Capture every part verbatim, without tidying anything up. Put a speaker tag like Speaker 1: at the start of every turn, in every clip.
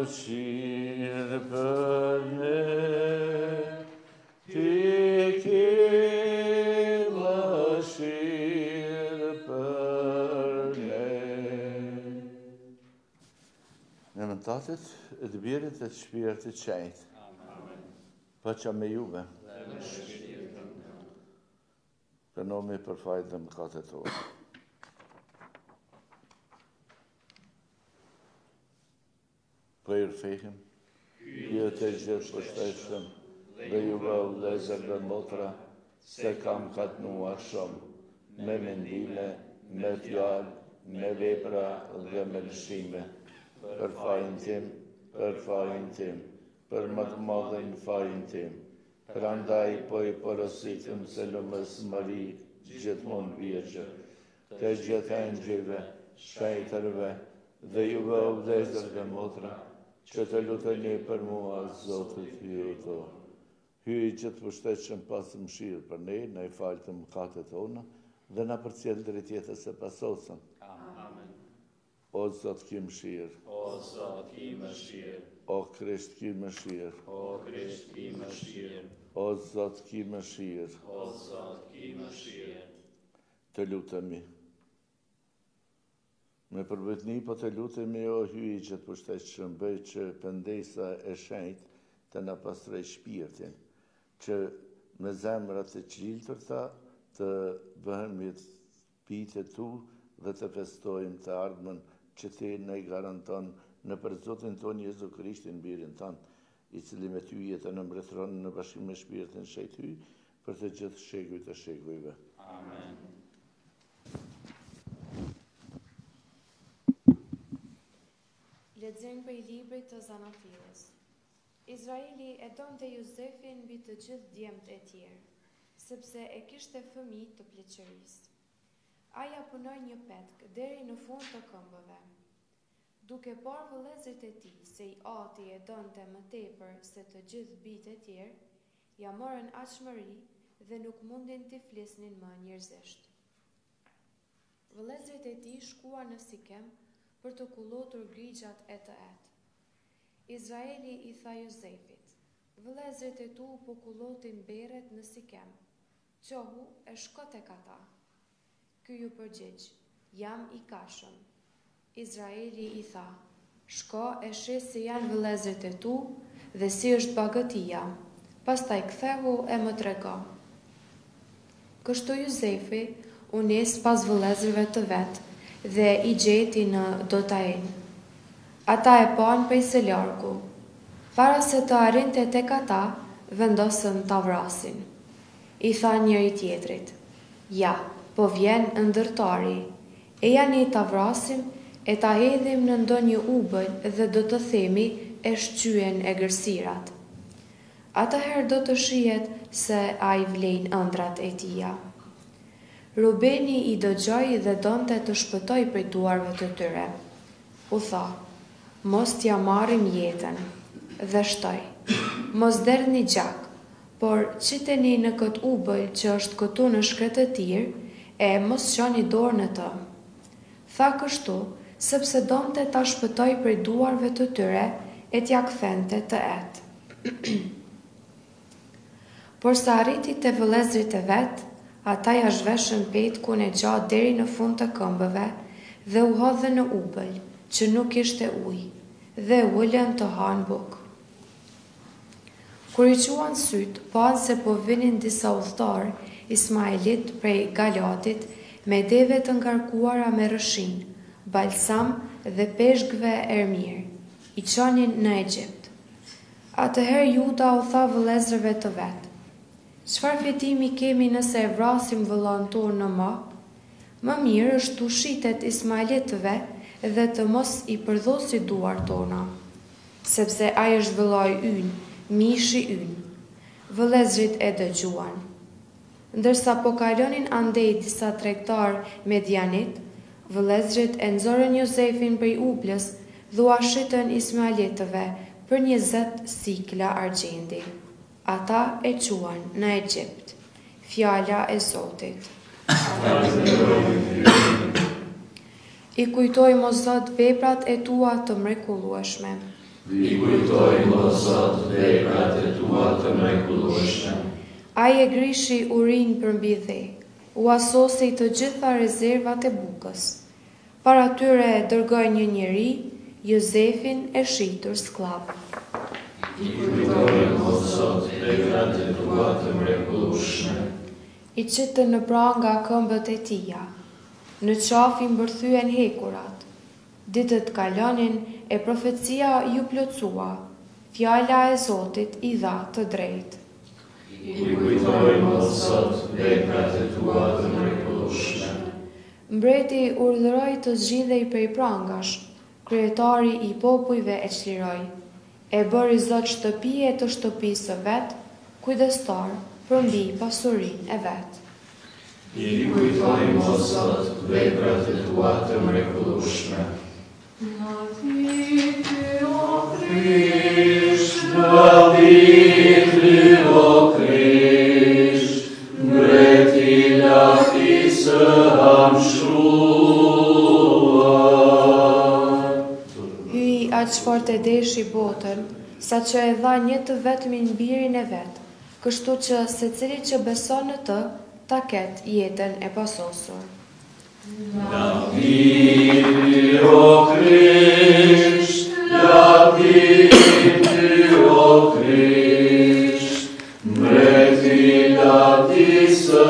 Speaker 1: mëshirë për ne, ti ki mëshirë për ne. Në emrin të Tatit, e të Birit e të Shpirtit të Shenjtë. Paqja me juve. Përnomi për fajtë dhe mëkatet tona. Përfehim, ju të gjithë pështeshëm, dhe juve u lezër dhe motra, se kam katnuar shumë, me mendime, me fjalë, me vepra dhe me lëshime, për fajin tim, për fajin tim, për më të madhin fajin tim. Prandaj po i porositëm se lëmës Mari, gjithmonë virgjë, të gjithë engjëjve, shpejtërve, dhe juve o vlezër dhe motra, që të luteni për mua, Zotit Hyuto. Hyj që të pështetshëm pas mëshirë për ne, në i falë të mëkatet tona, dhe na përcjell drejt jetës së pasosëm.
Speaker 2: Amen.
Speaker 1: O Zot ki mëshirë.
Speaker 2: O Zot ki mëshirë.
Speaker 1: O Krisht ki mëshirë.
Speaker 2: O Krisht ki mëshirë.
Speaker 1: O Zot ki mëshirë.
Speaker 2: O Zot ki mëshirë.
Speaker 1: Të lutemi. Me përbëtni po të lutemi o hyj që të pështetshëm, bëj që pëndesa e shenjtë të na pastrej shpirtin, që me zemrat e çliltërta të bëhemi bitë tu dhe të festojmë të ardhmen që ti ne i garanton në për Zotin ton Jezu Krishtin, birin tan, i cili me ty jetën në mbretëron në bashkim me shpirtin shejt hyj për të gjithë shekujt e shekujve.
Speaker 2: Amen.
Speaker 3: Lexojmë prej librit të Zanafios. Izraeli e donte Jozefin mbi të gjithë djemt e tjerë, sepse e kishte fëmijë të pleqërisë. Aja punoi një petk deri në fund të këmbëve. Duke parë vëllezërit e tij se i ati e donte më tepër se të gjithë bijtë e tjerë, ja morën aqmëri dhe nuk mundin t'i flisnin më njerëzisht. Vëllezërit e tij shkuan në Sikem për të kullotur grigjat e të etë. Izraeli i tha Jozefit: vëllezërit e tu po kullotin beret në Sikem, qohu e shko tek ata. Ky ju përgjigj: jam i kashëm. Izraeli i tha: shko e shih se janë vëllezërit e tu dhe si është bagëtia, pastaj kthehu e më trego. Kështu Jozefi u nis pas vëllezërve të vet dhe i gjeti në Dotain. Ata e panë prej së largu. Para se të arrinte tek ata, vendosën ta vrasin. I tha njëri tjetrit: ja, po vjen ndërtari, e janë ta vrasim e ta hedhim në ndonjë ubël dhe do të themi e shqyen e gërsirat. Atëherë do të shihet se ai vlen ëndrat e tija. Rubeni i dëgjoi dhe donte të shpëtoj prej duarve të tyre. U tha: mos t'ja marrim jetën, dhe shtoi: mos derdhni gjak, por qiteni në këtë ubël që është këtu në shkretëtir, e mos qoni dorë në të. Tha kështu, sepse donte ta shpëtoj prej duarve të tyre e t'ja kthente të etë. Por sa arriti te vëllezërit e vet, ata ja zhveshën petkun e gjatë deri në fund të këmbëve dhe u hodhën në ubël, që nuk ishte ujë, dhe ulën të hanë bukë. Kur i quan syt, panë se po vinin disa udhëtar Ismailit prej Galatit me deve të ngarkuara me rëshin, balsam dhe peshkve ermir, i çonin në Egjipt. Atëherë Juda u tha vëllezërve të vet: çfarë fitimi kemi nëse e vrasim vëllain tonë në ma? Më mirë është të shitet Ismailitëve dhe të mos i përdhosi duar tona, sepse ai është vëllai ynë, mishi ynë. Vëllezërit e dëgjuan. Ndërsa po kalonin andej disa tregtar medianit, vëllezërit e nxorën Jozefin prej ublës dhe ua shitën Ismailitëve për njëzet sikla argjendi. Ata e quan në Egjipt. Fjala e Zotit. I kujtojmë o Zot veprat e tua të mrekullueshme.
Speaker 2: I kujtojmë o Zot veprat e tua të mrekullueshme.
Speaker 3: Ai e grishi urin për mbi dhe, u asosi të gjitha rezervat e bukës. Para tyre e dërgoi një njeri, Jozefin e shitur skllav.
Speaker 2: I kujtojmë o Zot veprat e tua të mrekullueshme.
Speaker 3: I qëtë në pra nga këmbët e tija, në qafin bërthyen hekurat. Ditët kalonin e profecia ju plotësua, fjala e Zotit i dha të drejtë.
Speaker 2: I kujtojmë o Zot veprat e tua të mrekullueshme.
Speaker 3: Mbreti urdhëroi të zgjidhej prej prangash, kryetari i popujve e çliroi. E bëri Zot shtëpie të shtëpisë së vet, kujdestar përmbi pasurinë e vet.
Speaker 2: I kujtojmë o Zot veprat e tua të mrekullueshme. David, o Krisht, mbreti lafti së hamshuar.
Speaker 3: Hyi aq fort e deshi botën, sa që e dha një të vetmin birin e vet, kështu që secili që beson në të, ta ketë jetën e pasosur.
Speaker 2: David, o Krisht, David, o Krisht, mbreti lafti së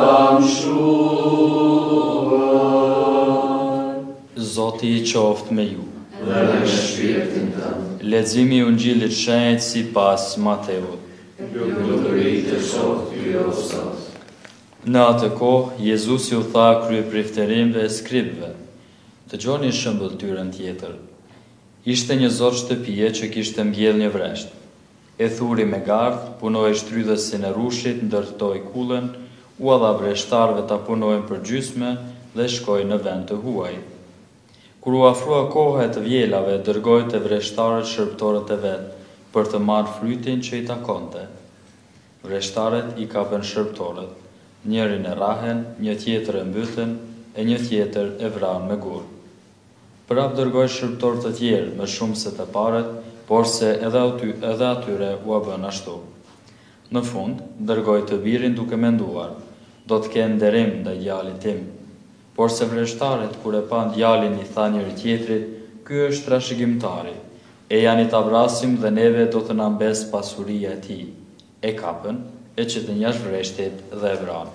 Speaker 2: hamshuar.
Speaker 4: Zoti i qoftë me ju.
Speaker 2: Dhe me shpirtin tënd.
Speaker 4: Leximi i Ungjillit shenjtë sipas Mateut.
Speaker 2: Lutëri të qoftë ty o Zot.
Speaker 4: Në atë kohë, Jezusi u tha kryeprifterimve e skribëve: "Dëgjoni shëmbëltyrën tjetër. Ishte një zot shtëpie që kishte mbjell një vresht. E thuri me gardh, punoi shtrydhësin e rushit, ndërtoi kullën, u dha vreshtarëve ta punojnë për gjysmë dhe shkoi në vend të huaj. Kur u afrua koha e të vjelave, dërgoi te vreshtarët shërbëtorët e vet për të marrë frytin që i takonte. Vreshtarët i kapën shërbëtorët, njërin e rahen, një tjetër e mbytën, e një tjetër e vranë me gur. Prap dërgoi shërbëtor të tjerë më shumë se të parët, por se edhe, aty, edhe atyre u a bën ashtu. Në fund, dërgoi të birin duke menduar: do të kenë nderim ndaj djalit tim. Por se vreshtarët, kur e pan djalin, i tha njëri tjetrit: ky është trashëgimtari, e janë i ta vrasim dhe neve do të na mbes pasuria e tij. E kapën, e qëtën jashtë vreshtit dhe e vranë.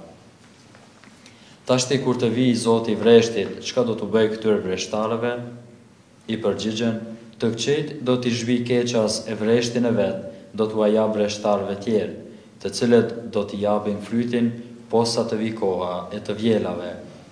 Speaker 4: Tashti kur të vijë Zoti i vreshtit, çka do të bëj këtyre vreshtarëve? I përgjigjen: të këqejt do t'i zhvi keqas e vreshtin e vet, do t'u jap vreshtarëve tjerë, të cilët do t'i japin frytin posa të vi koha e të vjelave.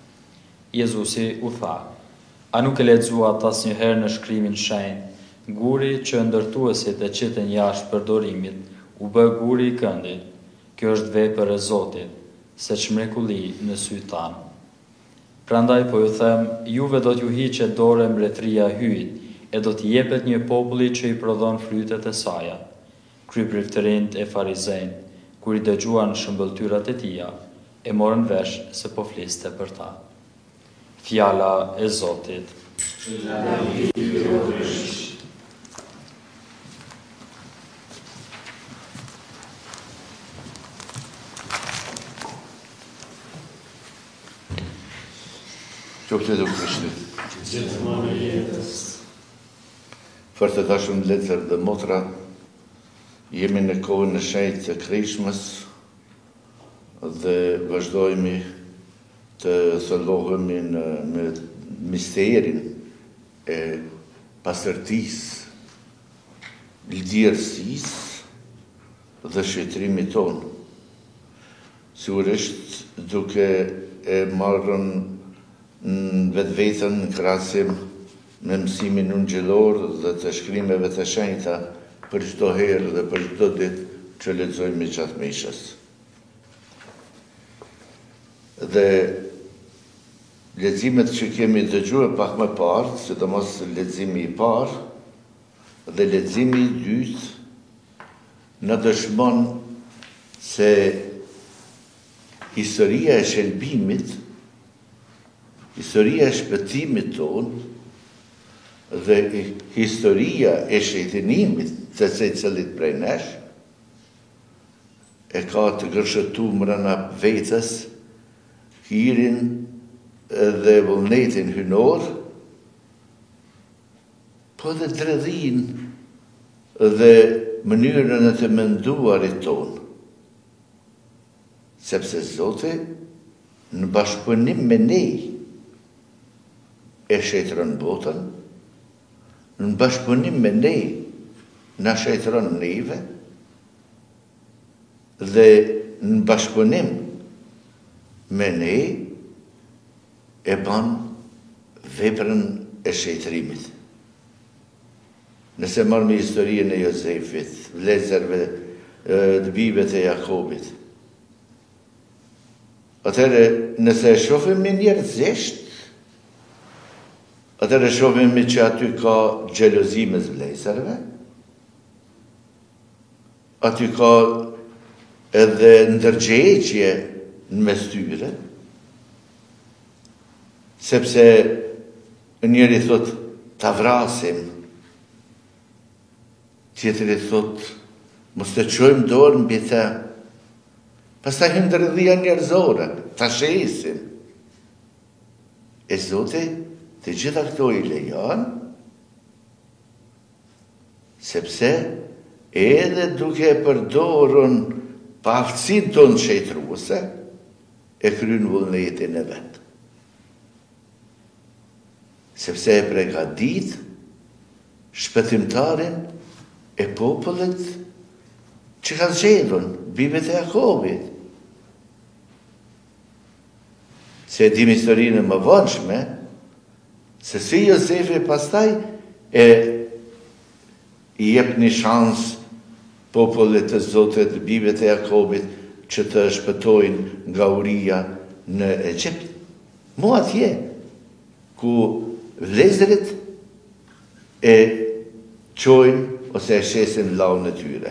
Speaker 4: Jezusi u tha: a nuk e lexuat asnjëherë në shkrimin shenjtë, guri që ndërtuesit e qiten jashtë përdorimit, u bë guri i këndit. Kjo është vepër e Zotit, se çmrekulli në sy tanë. Prandaj po ju them, juve do t'ju hiqet dore mbretëria e hyjit, e do t'i jepet një populli që i prodhon frytet e saja. Kryepriftërinjt e farizejnë, kur i dëgjuan shëmbëltyrat e tija, e morën vesh se po fliste për ta. Fjala e Zotit.
Speaker 1: Qoftë edu Krishti.
Speaker 2: Gjithmonë e jetës.
Speaker 1: Fërë të dashëm letër dhe motra, jemi në kohën e shenjtë të Krishmës dhe vazhdojmë të thëllohemi në, në misterin e pastërtisë, lidhjerësisë dhe shëtrimit tonë. Sigurisht duke e marrën në vetë vetën në krahasim me mësimin ungjillor dhe të shkrimeve të shenjta për çdo herë dhe për çdo ditë që lexojmë gjatë mishës. Dhe leximet që kemi dëgjuar pak më parë, sidomos leximi i parë dhe leximi i dytë, në dëshmon se historia e shëlbimit, historia e shpëtimit tonë dhe historia e shejtënimit të secillit prej nesh e ka të gërshëtu mrena vetës hirin dhe vullnetin hynor, po dhe dredhin dhe mënyrën e të menduarit tonë. Sepse Zoti në bashkëpunim me ne e shejtëron botën, në bashkëpunim me ne na shejtëron neve dhe në bashkëpunim me ne e ban veprën e shejtërimit. Nëse marrë me historien e Jozefit, vlezërve, dëbive të Jakobit, atëre nëse e shofim me njerëzisht, atëre shofim me që aty ka gjelozi mes vlezërve, aty ka edhe ndërgjegjje në mes tyre, sepse njëri thot ta vrasim, tjetëri thot mos të qojmë dorë mbi të, pastaj hyn ndërhyrja njerëzore, ta shesim. E Zoti të gjitha këto i lejon, sepse edhe duke përdorur paaftësinë tonë shejtruese, e kryen vullnetin e vet. Sepse e përgatit shpëtimtarin e popullit që ka zgjedhur, bibet e Jakobit. Se e dim historinë më vonshme, se si Jozefi pastaj e i jep një shans popullit të Zotit, bibet e Jakobit, që të shpëtojnë nga uria në Egjipt. Mu atje, ku vlezërit e qojnë ose e shesin laun e tyre.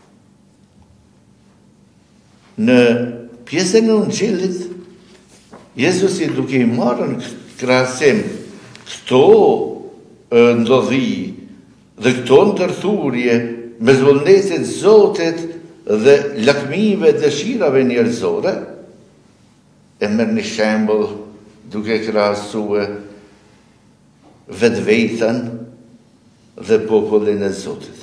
Speaker 1: Në pjesën e Ungjillit, Jezusi duke i marrën krahasim këto ndodhi dhe këto ndërthurje mes vullnetit Zotit dhe lakmive dëshirave njerëzore, e merr një shembull duke krahasuar vetveten dhe popullin e Zotit.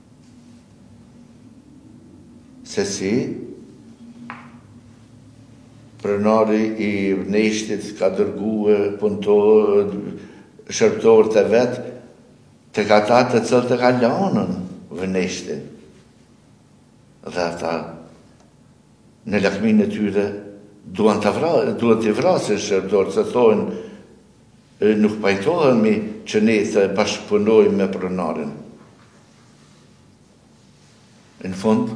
Speaker 1: Se si pronari i vneshtit ka dërguar punëtor, shërbëtor të vet tek ata të cilët e kanë lënën vneshtin. Dhe ata në lakminë e tyre duan të vrasin, duan të vrasin shërbëtorët, se thonë nuk pajtohemi që ne të bashkëpunojmë me pronarin. Në fund,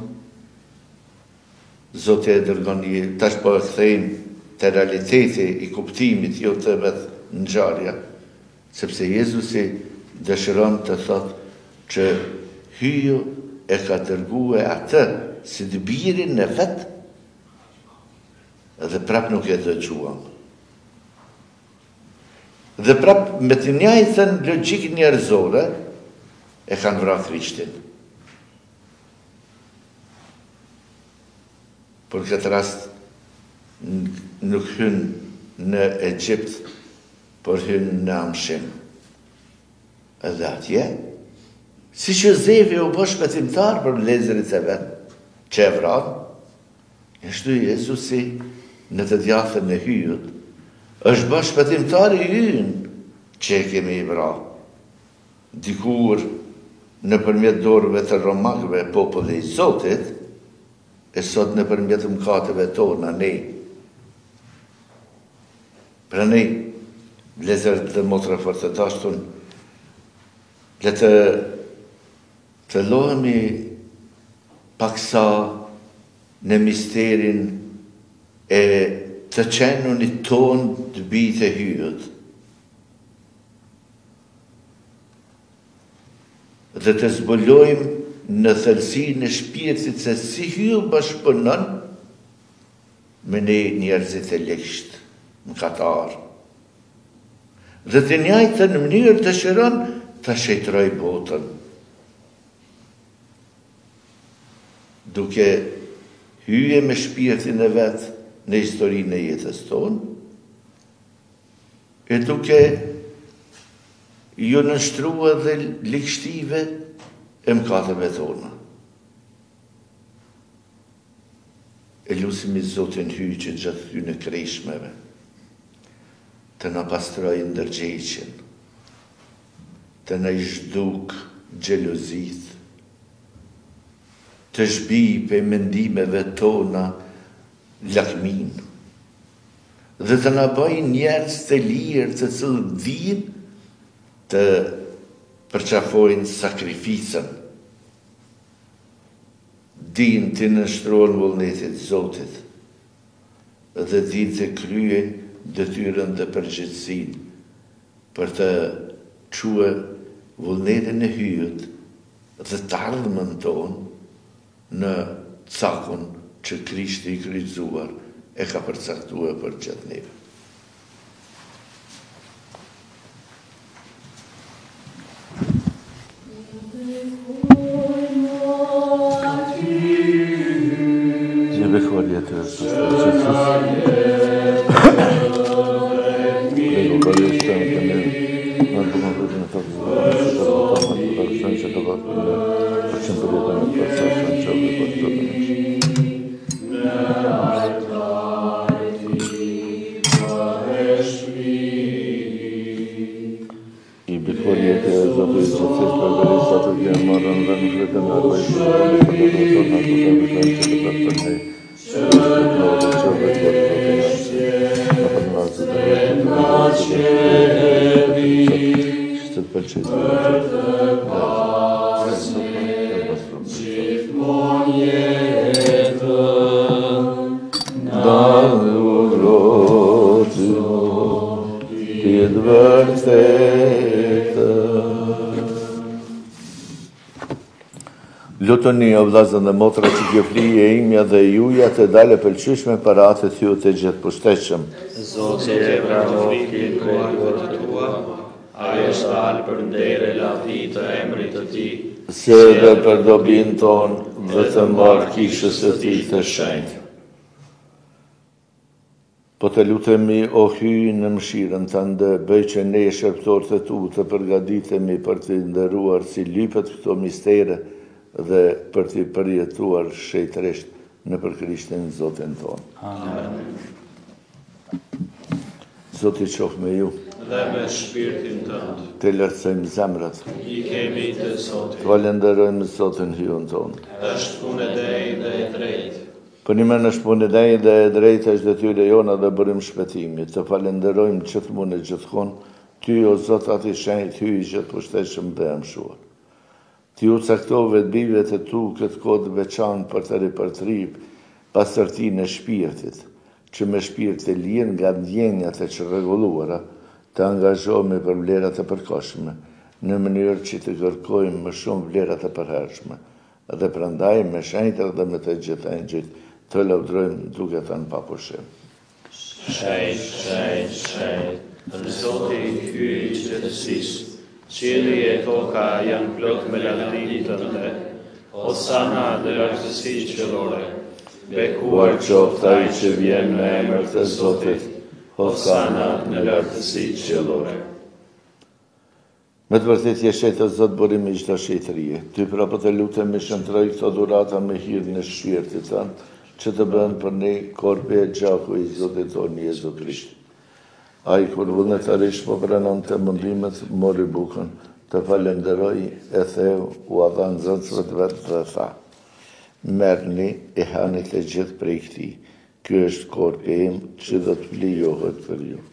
Speaker 1: Zoti e dërgon një, tash po e kthejnë te realiteti i kuptimit, jo të vetë ngjarja, sepse Jezusi dëshiron të thotë që hyju e ka dërguar atë si të birin e vet, dhe prap nuk e dëgjuam. Dhe prap me të njëjtën logjik njerëzore e kanë vrarë Krishtin. Por këtë rast nuk hyn në Egjipt, por hyn në Amshim. Edhe atje, si që Jozefi u bë shpëtimtar për vlezërit e vet, që e vrarë, ashtu Jezusi në të djathën e hyjut, është bë shpëtimtar i ynë që e kemi i vrarë. Dikur në përmjet dorëve të romakëve populli i Zotit, e sot në përmjet mëkateve tona ne. Pra ne, vlezërit dhe motra fort të dashtun, le të të lohemi paksa në misterin e të qenunit ton të bijtë e hyjut. Dhe të zbulojmë në thellësinë e shpirtit se si hyju bashkëpunon me ne njerëzit e legjtë, mëkatar. Dhe të njëjtën mënyrë dëshiron ta shejtroj botën, duke hyje me shpirtin e vetë në historinë e jetës tonë, e duke ju nështrua dhe likështive e mkateve tona. E lusim i Zotin hyjë që gjatë ty në krejshmeve, të na pastroj ndërgjeqen, të na i zhduk gjelozit, të shbi pe mendimeve tona lakmin, dhe të na bëj njerëz të lirë të cilët vijnë të përqafojnë sakrificën, din të nështrojnë vullnetit Zotit, dhe din të kryen detyrën dhe përgjithësin për të quë vullnetin e hyjët dhe të ardhmën tonë në cakun që Krishti i kryqëzuar e ka përcaktuar për gjithë neve. Jebe hvalje të Lutoni o vllazën dhe motra që kjo flije e imja dhe juja të dalë pëlqyeshme para atë të ju të gjithë pushteshëm.
Speaker 2: Zoti e vrahoi kërkuar të tua, ajo është dalë për ndere lavdi të emrit të tij,
Speaker 1: se dhe për dobin tonë dhe të mbarë kishës e tij të shenjtë. Po të lutemi o hyj në mëshirën tënde, bëj që ne shërptorët e tu të përgatitemi për të nderuar si lypet këto mistere dhe për t'i përjetuar shejtërisht në për Krishtin Zotin tonë.
Speaker 2: Amen.
Speaker 1: Zoti qof me ju.
Speaker 2: Dhe me shpirtin tënd.
Speaker 1: Të lartësojmë zemrat.
Speaker 2: I kemi të Zotit.
Speaker 1: Të falenderojmë Zotin hyun tonë.
Speaker 2: Është punë e drejtë dhe e drejtë.
Speaker 1: Për një men është punë e drejtë dhe e drejtë është detyra jona dhe bërim shpëtimi. Të falenderojmë gjithmonë e gjithkohë, ty o Zot ati shenjtë hyj i gjithë pushteshëm dhe mëshuar. Ti u caktove të bive të tu këtë kodë veçanë për të ripërtrip pastërtinë e shpirtit, që me shpirt të lirë nga ndjenjat e që rregulluara, të angazhohemi për vlerat e përkohshme, në mënyrë që të kërkojmë më shumë vlerat e përhershme, dhe prandaj me shenjtër dhe me të gjitha engjëjt të lavdrojmë duke thënë pa pushim.
Speaker 2: Shejt, shejt, shejt, Zoti hyj i gjithësisë. Qielli e toka janë plot me lavdi tënde, Hosana në lartësi qiellore.
Speaker 1: Bekuar qoftë ai që vjen në emër të Zotit,
Speaker 2: Hosana në lartësi qiellore.
Speaker 1: Me të vërtet je shetë Zot burimi i çdo shejtërie. Ty prapë të lutemi shëntroj këto dhurata me hirën e shpirtit tënd, që të bëhen për ne korpi e gjaku i Zotit tonë Jezu Krisht. Ai kur vullnetarisht po pranon të mundimet, mori bukën, të falenderoi, e theu, u dha nxënësve të vetë dhe tha: merrni e hani të gjithë prej këtij. Ky është korpi im që do të vlijohet për ju.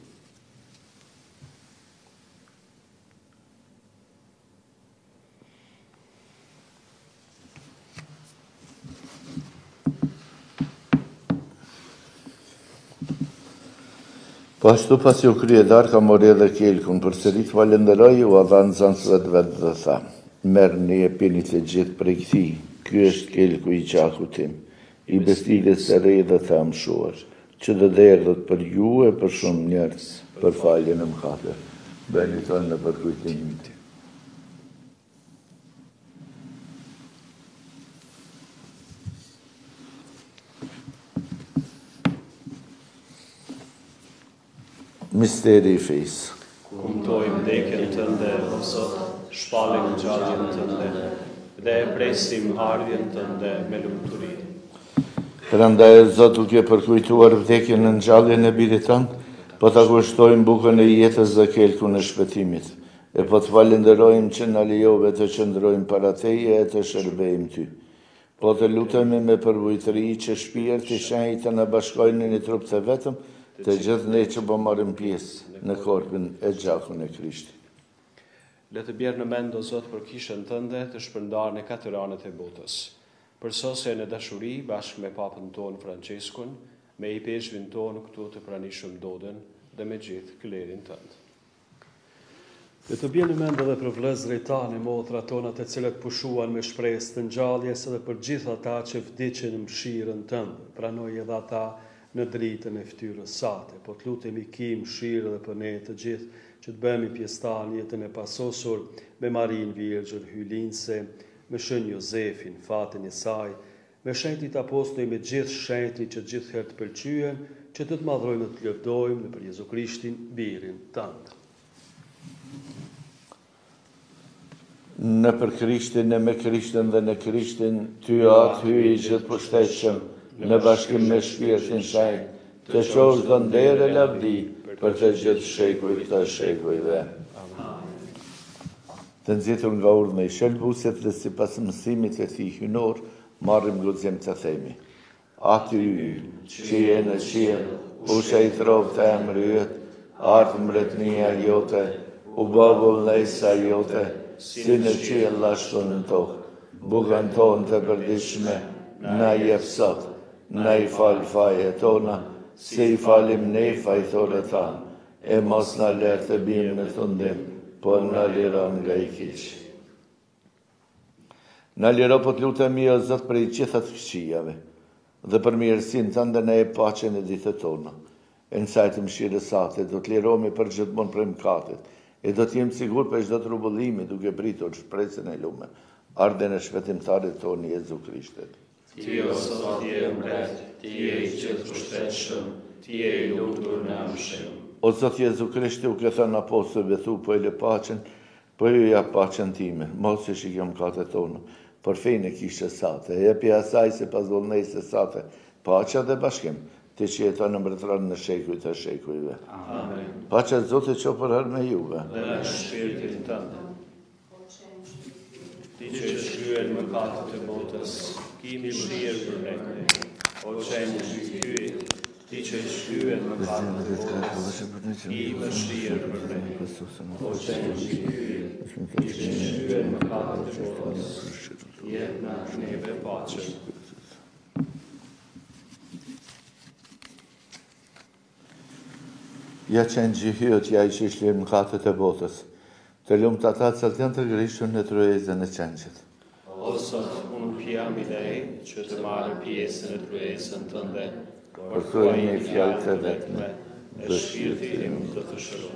Speaker 1: Po ashtu pas ju krye darka mori edhe kelkun, përsëri të falenderoi, u dha nxënësve të vetë dhe tha: merrni e pini të gjithë prej këtij. Ky është kelku i gjakut tim, i bestiles së re dhe të mshuar, që do derdhet për ju e për shumë njerëz për faljen e mëkateve. Bëni tonë në përkujtimin tim. Misteri i fejsë.
Speaker 2: Kumtojmë vdekjen tënde, o Zot, shpallim gjalljen tënde, dhe e presim ardhjen tënde me lumturi.
Speaker 1: Prandaj Zot duke përkujtuar vdekjen në ngjalljen e birit tënd, po ta kushtojmë bukën e jetës dhe kelkun e shpëtimit. E po të falenderojmë që na lejove të qëndrojmë para Teje e të shërbejmë Ty. Po të lutemi me përvojtëri që shpirti i shenjtë të na bashkojnë në një trup të vetëm, të gjithë ne që po marrim pjesë në korpin e gjakun e Krishtit.
Speaker 2: Le të bjerë në mend, o Zot, për kishën tënde të shpërndarë në katër anët e botës. Për sosje në dashuri bashkë me papën tonë Franceskun, me i peshvin tonë këtu të pranishëm Dodën dhe me gjithë klerin tëndë.
Speaker 5: Dhe të bjenë në mend edhe për vëllezërit tanë, motra tona të cilët pushuan me shpresë të ngjalljes edhe për gjithë ata që vdiqën në mëshirën tënde. Pranoj edhe ata në dritën e fytyrës sate. Po të lutemi ki mëshirë edhe për ne të gjithë që të bëhemi pjesëtar në jetën e pasosur me Marin Virgjën Hylinse, me Shën Jozefin, fatin e saj, me shenjtit apostoj, me gjithë shenjtit që gjithëherë të pëlqyen, që të të madhrojmë dhe të lëvdojmë në për Jezu Krishtin, birin tëndë.
Speaker 1: Në për Krishtin e me Krishtin dhe në Krishtin, Ty atë hy i gjithë pushtetshëm, në bashkim me shpirtin shenjtë, të qosh dhe ndere lavdi për të gjithë shekuj të shekujve. Të nxitur nga urdhme i shëlbusit dhe si pas mësimit e Tij hynor, marrim guxim të themi. Aty që je në qiell, u shejtrov të emri yt, ardh mbretënia jote, u bë vullnesa jote, si në qiell ashtu në tokë. Bukën tonë të përditshme na jep sot, na i fal fajet tona, si i falim ne fajtorët tanë, e mos na lër të bimë në tundim, po na liron nga i keq. Na liro po të lutemi o Zot për i gjitha të këqijave, dhe për mirësinë tënde na jep paqen e ditët tona. E në sajtë mëshirës sate, do të lirohemi për gjithmonë prej mëkatit, e do të jemi sigur për çdo trubullimi duke pritur shpresën e lume, ardhen e shpëtimtarit tonë Jezu Krishtit.
Speaker 2: Ti o Zot je mbret, ti je i gjithë pushtetshëm, ti je i lumtur në mëshirë.
Speaker 1: O Zot Jezu Krishti, u ke thënë apostujve thu, po e le paqen, po ju jap paqen time, mos e shikoj mëkatet tona, por fejnë e kishës sate, e jepi asaj se pas vullnesës sate, paqja dhe bashkim, ti që jeton në mbretëron në shekuj të shekujve.
Speaker 2: Amen.
Speaker 1: Paqja e Zotit qofër her me juve.
Speaker 2: Dhe me shpirtin tënd. Ti që shkryen mëkatet e botës, ki mëshirë për ne. O qenj hyj, ti që shkryen mëkatet e botës, ki mëshirë për ne. O qenj hyj, ti që shkryen mëkatet e botës, jep na neve paqen.
Speaker 1: Ja qenë gjihyot, ja i që ishlirë mëkatet e botës, të lumë të ata që të janë të grishën në truezën e qenjët.
Speaker 2: O Zot, unë pjam i lej që të marrë pjesën e truezën tënde, por thuaj një fjalë të vetme, dhe shpirti im të të shërohet.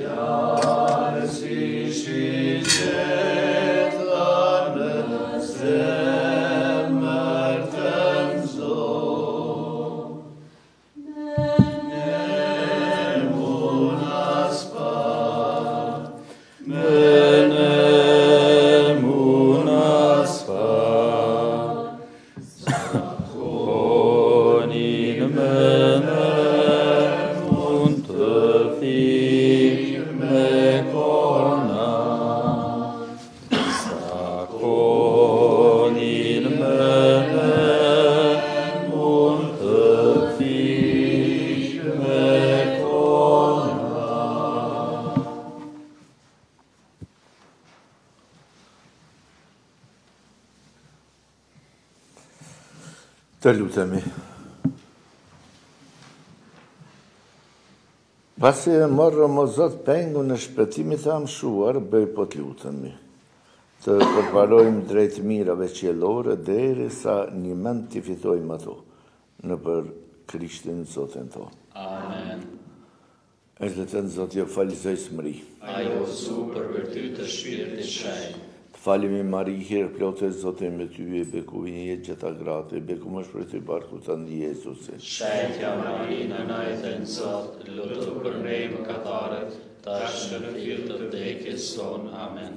Speaker 1: Të lutemi. Pasi e morëm o Zot pengun e shpëtimit të amshuar, bëj po të lutemi. Të përparojmë drejt mirave qiellore derisa një mend t'i fitojmë ato në për Krishtin Zotin tonë.
Speaker 4: Amen.
Speaker 1: E zotën Zot, jo falëzoj smëri.
Speaker 4: Ajo su për virtyt të shpirtit shenjtë.
Speaker 1: Falemi Mari, herë plotë e Zotin me ty e beku i e gjeta gratë, e beku më shpër të barku të ndi Jezuse.
Speaker 4: Shenjtja Marina, najtën Zot, lutu për ne mëkatarët, tash në fill të vdekjes son. Amen.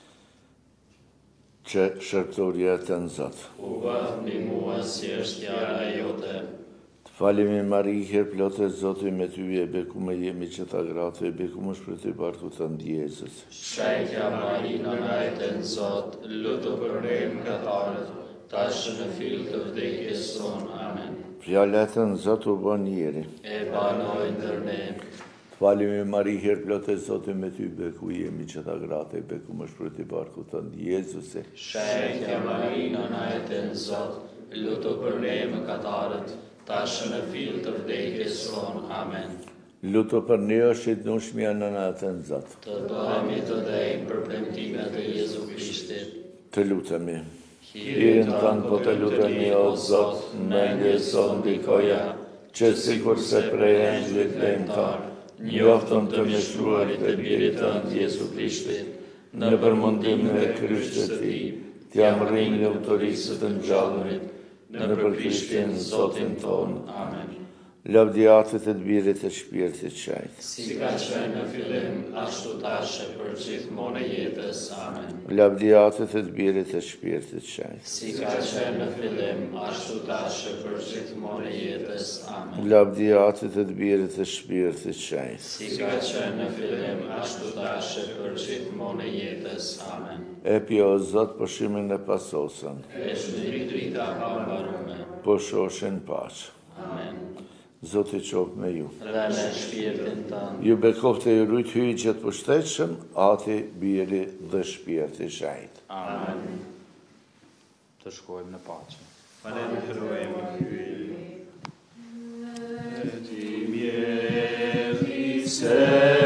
Speaker 1: Që shërptoria të në Zot.
Speaker 4: U bëth mbi mua si është fjala jote.
Speaker 1: Falemi Mari, herë plotë e Zotin me ty e beku me jemi gjeta gratë, e beku më shpër të barku të ndi Jezuse.
Speaker 4: Shenjtja Marina, najtën Zot, lutu për ne mëkatarët, tash në fill të vdekjes son. Amen.
Speaker 1: Fjala të në Zot u bën njeri.
Speaker 4: E banoj ndër ne.
Speaker 1: Falemi Mari, herë plotë e Zotin me ty beku jemi gjeta gratë, e beku më shpër të barku të ndi Jezuse.
Speaker 4: Shenjtja Marina, najtën Zot, lutu për ne mëkatarët, tash në fill të vdekjes son. Amen.
Speaker 1: Luto për ne është i dënueshmja në natën Zot.
Speaker 4: Të bëhemi të dhejmë për premtimet e Jezu Krishtit.
Speaker 1: Të lutemi. Hirin tanë po të lutemi o Zot, në ndjeson ndikoja, që sikur se prej engjëllit lejmëtar, njoftëm të mështruarit e birit tënd Jezu Krishtit, në përmundim e kryshtit të tij, t'jam rrinë në autorisë të ngjallërit, në për Krishtin Zotin ton. Amen. Lavdiatet e të birit e shpirtit qajtë.
Speaker 4: Si ka qenë në fillim, ashtu tash e për gjithmonë e jetës. Amen.
Speaker 1: Lavdiatet e të birit e shpirtit qajtë.
Speaker 4: Si ka qenë në fillim, ashtu tash e për gjithmonë e jetës. Amen.
Speaker 1: Lavdiatet e të birit e shpirtit qajtë.
Speaker 4: Si ka qenë në fillim, ashtu tash e për gjithmonë e jetës. Amen.
Speaker 1: Epi o Zot pushimin e pasosën,
Speaker 4: E shndri drita pa mbarume.
Speaker 1: po shoshin paqë.
Speaker 4: Amen.
Speaker 1: Zoti qoftë me ju.
Speaker 4: Dhe me shpirtin tënd.
Speaker 1: Ju bekofte ju rujt hyjë gjithë pushtetshëm, Ati, Biri dhe Shpirti Shajt.
Speaker 4: Amen. Të shkojmë në paqe.
Speaker 2: Falenderojmë Ty. Ti mjeri se